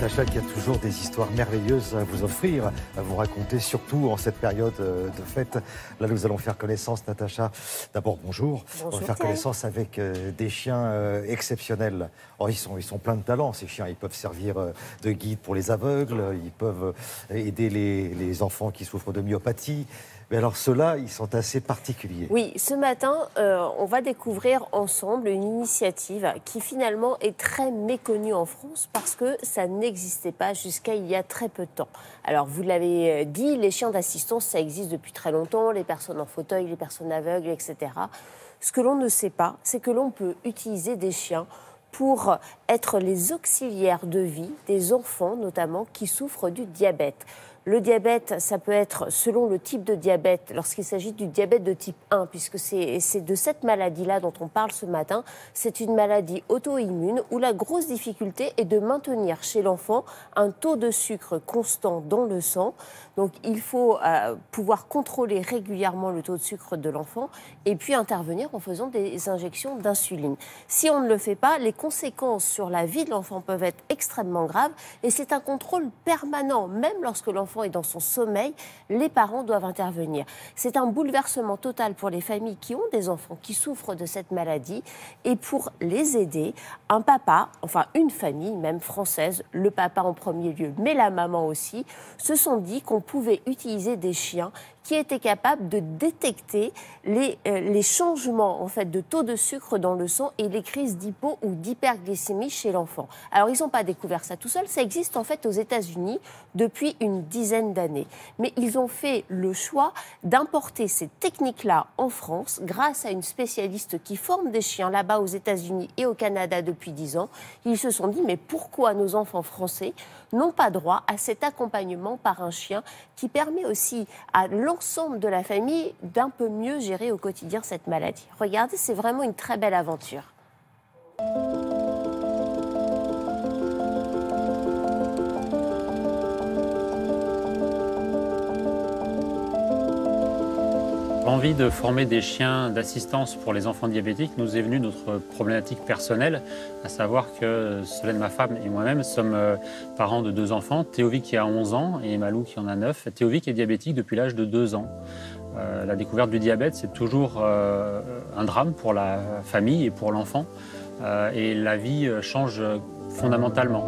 Natacha qui a toujours des histoires merveilleuses à vous offrir, à vous raconter, surtout en cette période de fête. Là, nous allons faire connaissance, Natacha. D'abord, bonjour. Bonjour. On va faire connaissance avec des chiens exceptionnels. Oh, ils sont pleins de talent, ces chiens. Ils peuvent servir de guide pour les aveugles, ils peuvent aider les enfants qui souffrent de myopathie. Mais alors ceux-là, ils sont assez particuliers. Oui, ce matin, on va découvrir ensemble une initiative qui finalement est très méconnue en France parce que ça n'existait pas jusqu'à il y a très peu de temps. Alors vous l'avez dit, les chiens d'assistance, ça existe depuis très longtemps, les personnes en fauteuil, les personnes aveugles, etc. Ce que l'on ne sait pas, c'est que l'on peut utiliser des chiens pour être les auxiliaires de vie des enfants, notamment, qui souffrent du diabète. Le diabète, ça peut être selon le type de diabète, lorsqu'il s'agit du diabète de type 1, puisque c'est de cette maladie-là dont on parle ce matin. C'est une maladie auto-immune où la grosse difficulté est de maintenir chez l'enfant un taux de sucre constant dans le sang. Donc il faut pouvoir contrôler régulièrement le taux de sucre de l'enfant et puis intervenir en faisant des injections d'insuline. Si on ne le fait pas, les conséquences sur la vie de l'enfant peuvent être extrêmement graves et c'est un contrôle permanent, même lorsque l'enfant est dans son sommeil, les parents doivent intervenir. C'est un bouleversement total pour les familles qui ont des enfants qui souffrent de cette maladie et pour les aider, un papa, enfin une famille même française, le papa en premier lieu, mais la maman aussi, se sont dit qu'on pouvait utiliser des chiens qui étaient capables de détecter les changements en fait, de taux de sucre dans le sang et les crises d'hypo ou d'hyperglycémie chez l'enfant. Alors, ils n'ont pas découvert ça tout seuls, ça existe en fait aux États-Unis depuis une dizaine d'années. Mais ils ont fait le choix d'importer ces techniques-là en France grâce à une spécialiste qui forme des chiens là-bas aux États-Unis et au Canada depuis 10 ans. Ils se sont dit, mais pourquoi nos enfants français n'ont pas droit à cet accompagnement par un chien qui permet aussi à l'ensemble de la famille d'un peu mieux gérer au quotidien cette maladie. Regardez, c'est vraiment une très belle aventure. L'envie de former des chiens d'assistance pour les enfants diabétiques nous est venue notre problématique personnelle, à savoir que Solène, ma femme, et moi-même sommes parents de 2 enfants, Théovic qui a 11 ans et Malou qui en a 9. Théovic est diabétique depuis l'âge de 2 ans. La découverte du diabète, c'est toujours un drame pour la famille et pour l'enfant, et la vie change fondamentalement.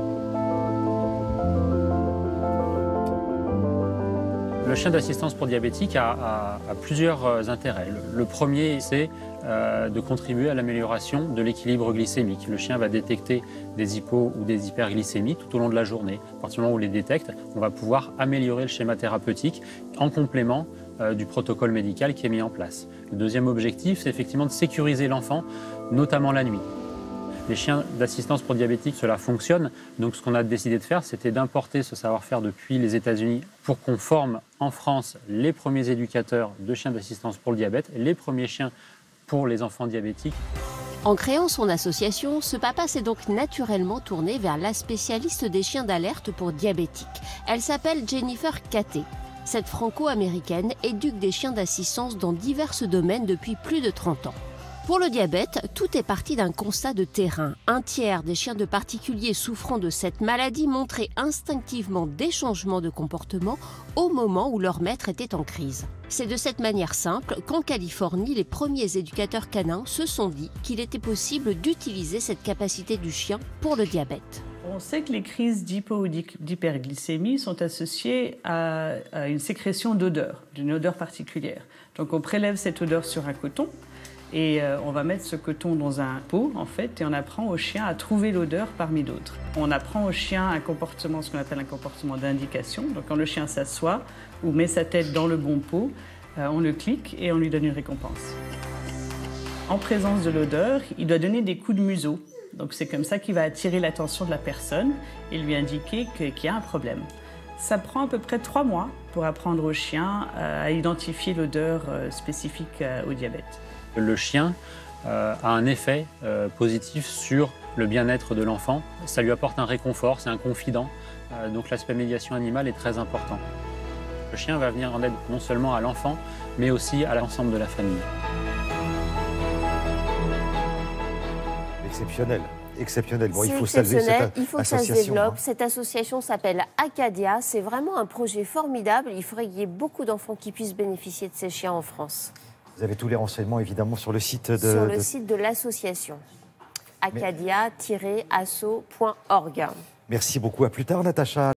Le chien d'assistance pour diabétiques a plusieurs intérêts. Le premier, c'est de contribuer à l'amélioration de l'équilibre glycémique. Le chien va détecter des hypos ou des hyperglycémies tout au long de la journée. À partir du moment où on les détecte, on va pouvoir améliorer le schéma thérapeutique en complément du protocole médical qui est mis en place. Le deuxième objectif, c'est effectivement de sécuriser l'enfant, notamment la nuit. Les chiens d'assistance pour diabétiques, cela fonctionne. Donc ce qu'on a décidé de faire, c'était d'importer ce savoir-faire depuis les États-Unis pour qu'on forme en France les premiers éducateurs de chiens d'assistance pour le diabète, les premiers chiens pour les enfants diabétiques. En créant son association, ce papa s'est donc naturellement tourné vers la spécialiste des chiens d'alerte pour diabétiques. Elle s'appelle Jennifer Caté. Cette franco-américaine éduque des chiens d'assistance dans divers domaines depuis plus de 30 ans. Pour le diabète, tout est parti d'un constat de terrain. Un tiers des chiens de particuliers souffrant de cette maladie montraient instinctivement des changements de comportement au moment où leur maître était en crise. C'est de cette manière simple qu'en Californie, les premiers éducateurs canins se sont dit qu'il était possible d'utiliser cette capacité du chien pour le diabète. On sait que les crises d'hypo ou d'hyperglycémie sont associées à une sécrétion d'odeur, d'une odeur particulière. Donc on prélève cette odeur sur un coton. Et on va mettre ce coton dans un pot, en fait, et on apprend au chien à trouver l'odeur parmi d'autres. On apprend au chien un comportement, ce qu'on appelle un comportement d'indication. Donc quand le chien s'assoit ou met sa tête dans le bon pot, on le clique et on lui donne une récompense. En présence de l'odeur, il doit donner des coups de museau. Donc c'est comme ça qu'il va attirer l'attention de la personne et lui indiquer qu'il y a un problème. Ça prend à peu près 3 mois pour apprendre au chien à identifier l'odeur spécifique au diabète. Le chien a un effet positif sur le bien-être de l'enfant. Ça lui apporte un réconfort, c'est un confident. Donc l'aspect médiation animale est très important. Le chien va venir en aide non seulement à l'enfant, mais aussi à l'ensemble de la famille. Exceptionnel. exceptionnel. Bon, il C'est faut saluer exceptionnel, cette il faut que ça se association. développe. Hein. Cette association s'appelle Acadia. C'est vraiment un projet formidable. Il faudrait qu'il y ait beaucoup d'enfants qui puissent bénéficier de ces chiens en France. Vous avez tous les renseignements, évidemment, sur le site de... Sur le site de l'association. Acadia-asso.org. Merci beaucoup. À plus tard, Natacha.